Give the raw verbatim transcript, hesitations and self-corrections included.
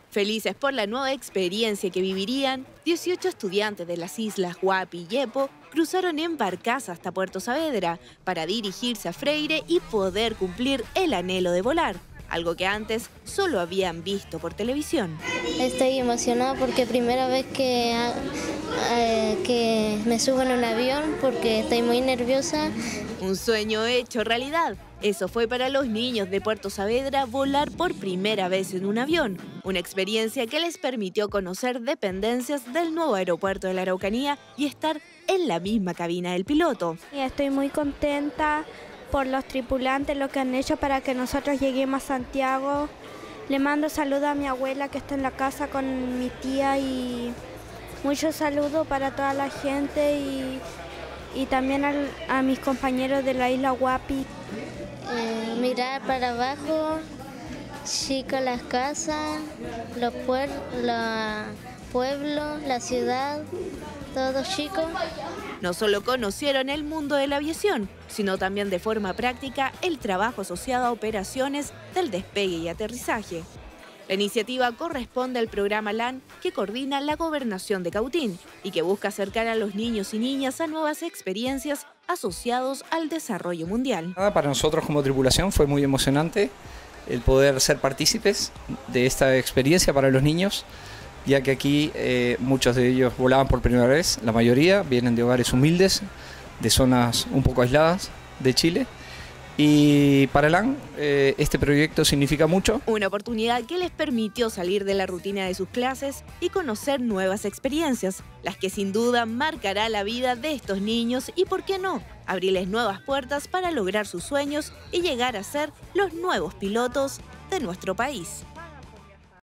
Felices por la nueva experiencia que vivirían, dieciocho estudiantes de las islas Huapi y Yepo cruzaron en barcaza hasta Puerto Saavedra para dirigirse a Freire y poder cumplir el anhelo de volar, algo que antes solo habían visto por televisión. Estoy emocionada porque primera vez que, eh, que me subo en un avión porque estoy muy nerviosa. Un sueño hecho realidad. Eso fue para los niños de Puerto Saavedra volar por primera vez en un avión, una experiencia que les permitió conocer dependencias del nuevo aeropuerto de la Araucanía y estar en la misma cabina del piloto. Estoy muy contenta por los tripulantes, lo que han hecho para que nosotros lleguemos a Santiago. Le mando saludos a mi abuela que está en la casa con mi tía y muchos saludos para toda la gente y, y también a, a mis compañeros de la isla Huapi. Eh, mirar para abajo, chicas las casas, los puer la pueblos, la ciudad, todo chico. No solo conocieron el mundo de la aviación, sino también de forma práctica el trabajo asociado a operaciones del despegue y aterrizaje. La iniciativa corresponde al programa LAN que coordina la Gobernación de Cautín y que busca acercar a los niños y niñas a nuevas experiencias asociados al desarrollo mundial. Para nosotros como tripulación fue muy emocionante el poder ser partícipes de esta experiencia para los niños, ya que aquí eh, muchos de ellos volaban por primera vez, la mayoría vienen de hogares humildes, de zonas un poco aisladas de Chile. Y para LAN eh, este proyecto significa mucho. Una oportunidad que les permitió salir de la rutina de sus clases y conocer nuevas experiencias, las que sin duda marcará la vida de estos niños y, ¿por qué no?, abrirles nuevas puertas para lograr sus sueños y llegar a ser los nuevos pilotos de nuestro país.